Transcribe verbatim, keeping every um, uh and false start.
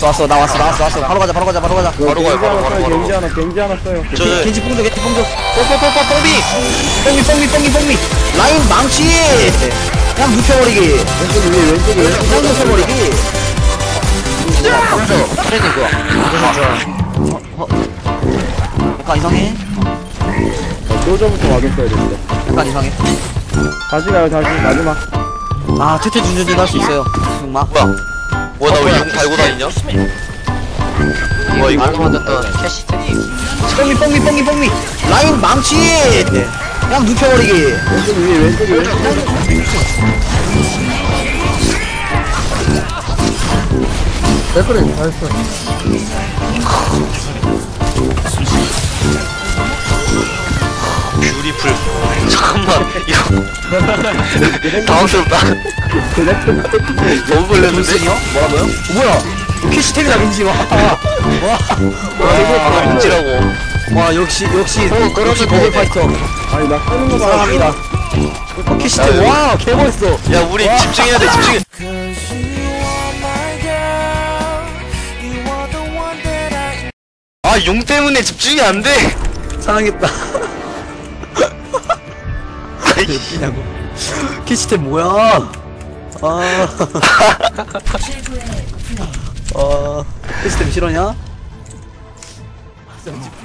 왔어 왔어 나 왔어 나 왔어 왔어 바로 가자 바로 가자 바로 가자. 바로 가요, 바로, 바로, 바로. 겐지 하나 겐지 하나 써요. 저, 저, 겐지 뽕줘 겐지 뽕줘. 뽀뽀뽀뽀 뽕미 뽕미 뽕미 뽕미 뽕미 라인 망치. 그냥 눕혀버리기. 왼쪽이 위에 왼쪽이 왼쪽. 그냥 눕혀버리기. 그래서, 그래서 뭐야? 어, 어. 약간 이상해. 소저부터 와줬어야 되는데. 약간 이상해. 다시 가요 다시 마지막. 아 퇴퇴 준준준 할 수 있어요. 막 뭐야? 뭐야, 나 왜 용 달고 다니냐? 뭐야, 이거. 말로 만졌던 캐시들이 뽕미 뽕미 뽕미 뽕미 라인 망치. 그냥 눕혀버리기. 왼쪽이 위에 왼쪽이 왼쪽. 댓글에 다 했어. 뷰티풀. 잠깐만, 이거. 당황스럽다. 너무 걸렸는데? 무슨이요? 뭐라고요? 어, 뭐야? 캐시템이다 민지 와. 와. 아, 민지라고. 와 역시 역시 어, 그러면 역시 돼. 버블 파이터 아니 나 하는 거 봐. 사랑합니다. 캐시템 야, 와 개멋있어. 야, 우리 집중해야 돼, 집중해. 아, 용 때문에 집중이 안 돼. 사랑했다. 아이, 웃기냐고. 캐시템 뭐야? 아. 아. 캐시템 싫어냐?